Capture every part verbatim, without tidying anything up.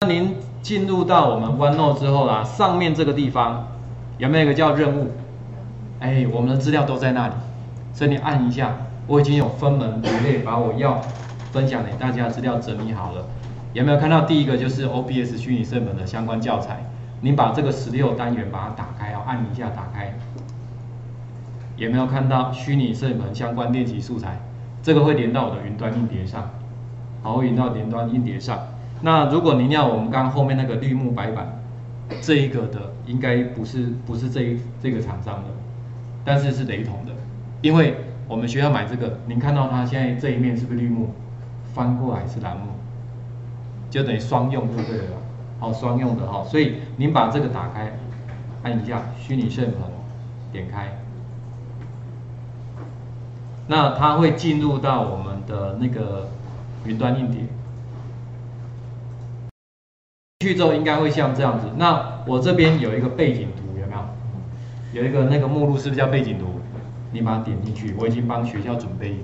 您进入到我们 OneNote 之后啦，上面这个地方有没有一个叫任务？哎，我们的资料都在那里，所以你按一下，我已经有分门别类把我要分享给大家的资料整理好了。有没有看到第一个就是 O B S 虚拟摄影本的相关教材？您把这个十六单元把它打开哦，按一下打开。有没有看到虚拟摄影本相关练习素材？这个会连到我的云端硬碟上，好，会连到云端硬碟上。那如果您要我们刚刚后面那个绿幕白板这一个的，应该不是不是这一这个厂商的，但是是雷同的，因为我们学校买这个，您看到它现在这一面是不是绿幕，翻过来是蓝幕，就等于双用就对了，好，双用的哈，所以您把这个打开，按一下虚拟摄影棚，点开，那它会进入到我们的那个云端硬碟。去之后应该会像这样子。那我这边有一个背景图，有没有？有一个那个目录是不是叫背景图？你把它点进去，我已经帮学校准备一个，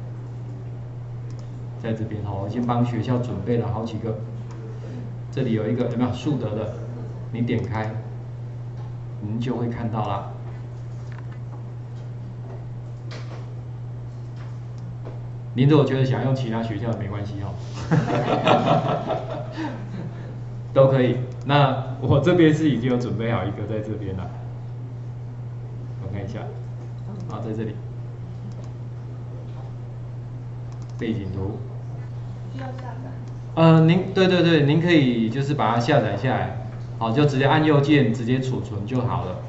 在这边哦，我已经帮学校准备了好几个。这里有一个有没有树德的？你点开，您就会看到啦。您如果觉得想用其他学校的没关系哦。都可以。那我这边是已经有准备好一个在这边了，我看一下，好，在这里，背景图。 需要下载？ 呃，您对对对，您可以就是把它下载下来，好，就直接按右键直接储存就好了。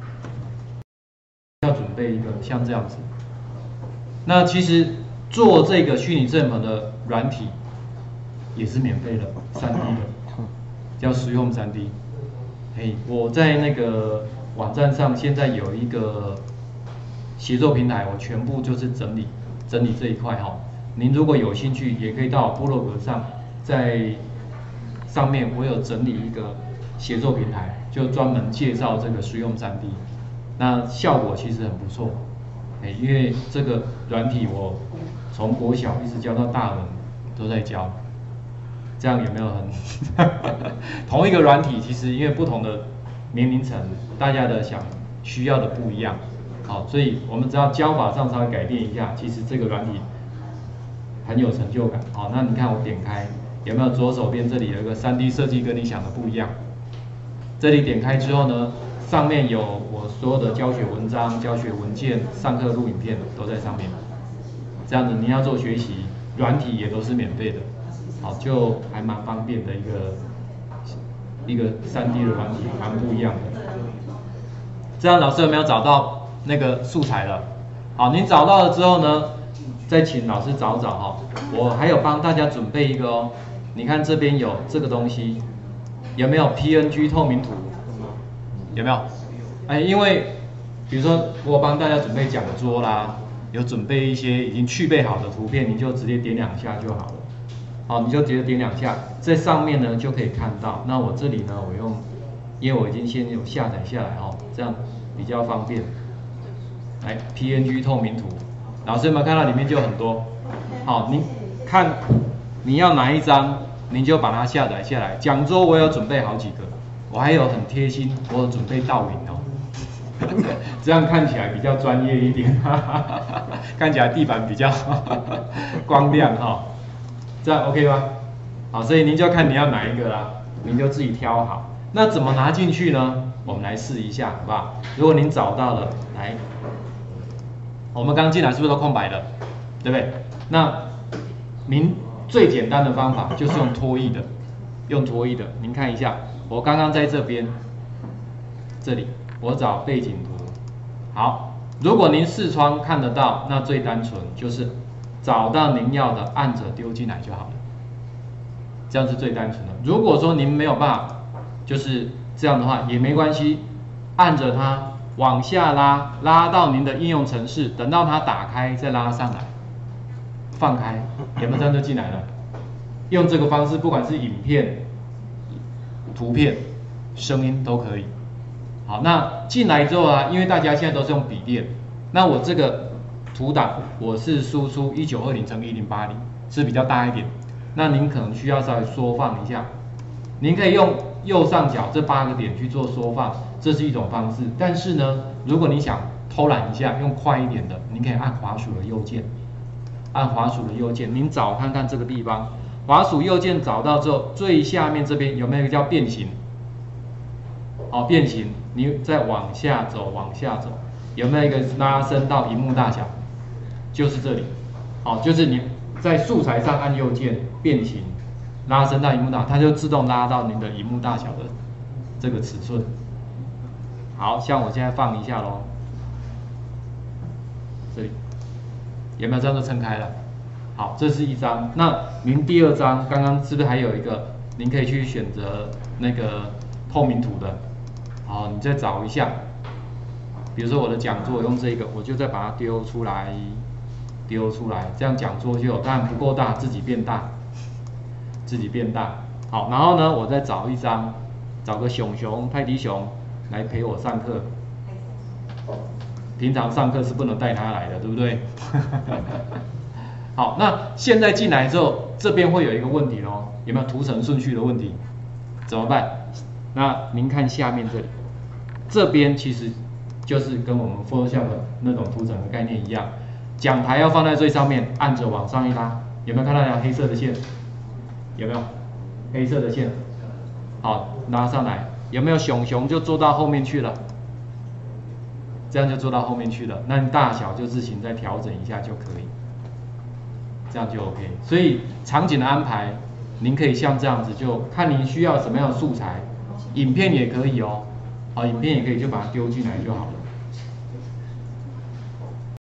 要准备一个像这样子。那其实做这个虚拟摄影棚的软体也是免费的，三 D 的。叫实用 三 D， 嘿，我在那个网站上现在有一个协作平台，我全部就是整理整理这一块哈。您如果有兴趣，也可以到部落格上，在上面我有整理一个协作平台，就专门介绍这个实用 三 D， 那效果其实很不错，哎，因为这个软体我从国小一直教到大人都在教。这样有没有很同一个软体？其实因为不同的年龄层，大家的想需要的不一样，好，所以我们只要教法上稍微改变一下，其实这个软体很有成就感。好，那你看我点开，有没有左手边这里有一个 三 D 设计跟你想的不一样？这里点开之后呢，上面有我所有的教学文章、教学文件、上课录影片都在上面。这样子你要做学习，软体也都是免费的。好，就还蛮方便的一个一个 三 D 的软体，蛮不一样的。这样老师有没有找到那个素材了？好，你找到了之后呢，再请老师找找哈。我还有帮大家准备一个哦，你看这边有这个东西，有没有 P N G 透明图？有没有？哎，因为比如说我帮大家准备讲桌啦，有准备一些已经去备好的图片，你就直接点两下就好了。好，你就直接点两下，在上面呢就可以看到。那我这里呢，我用，因为我已经先有下载下来哦，这样比较方便。来 ，P N G 透明图，老师有没有看到里面就很多？好，你看你要哪一张，您就把它下载下来。讲桌我有准备好几个，我还有很贴心，我有准备倒影哦，这样看起来比较专业一点，看起来地板比较光亮哈、哦。这样 OK 吗？好，所以您就看你要哪一个啦，您就自己挑好。那怎么拿进去呢？我们来试一下，好不好？如果您找到了，来，我们刚进来是不是都空白的？对不对？那您最简单的方法就是用拖曳的，用拖曳的。您看一下，我刚刚在这边，这里我找背景图。好，如果您视窗看得到，那最单纯就是。找到您要的，按着丢进来就好了，这样是最单纯的。如果说您没有办法，就是这样的话也没关系，按着它往下拉，拉到您的应用程式，等到它打开再拉上来，放开，有没有这样就进来了？用这个方式，不管是影片、图片、声音都可以。好，那进来之后啊，因为大家现在都是用笔电，那我这个。图档我是输出一九二零乘一零八零，是比较大一点，那您可能需要稍微缩放一下， 您可以用右上角这八个点去做缩放，这是一种方式。但是呢，如果你想偷懒一下，用快一点的，您可以按滑鼠的右键，按滑鼠的右键，您找看看这个地方，滑鼠右键找到之后，最下面这边有没有一个叫变形？好，变形，你再往下走，往下走，有没有一个拉伸到萤幕大小？就是这里，好，就是你在素材上按右键变形。拉伸到萤幕大，它就自动拉到您的萤幕大小的这个尺寸。好像我现在放一下咯，这里有没有这样就撑开了？好，这是一张。那您第二张刚刚是不是还有一个？您可以去选择那个透明图的。好，你再找一下，比如说我的讲座用这个，我就再把它丢出来，丢出来，这样讲座就有，当然不够大，自己变大。自己变大，好，然后呢，我再找一张，找个熊熊、泰迪熊来陪我上课。平常上课是不能带他来的，对不对？好，那现在进来之后，这边会有一个问题咯，有没有图层顺序的问题？怎么办？那您看下面这里，这边其实就是跟我们 Photoshop 的那种图层的概念一样，讲台要放在最上面，按着往上一拉，有没有看到那条黑色的线？有没有黑色的线？好，拉上来，有没有熊熊就做到后面去了？这样就做到后面去了，那你大小就自行再调整一下就可以，这样就 OK。所以场景的安排，您可以像这样子，就看您需要什么样的素材，影片也可以哦，好，影片也可以就把它丢进来就好了。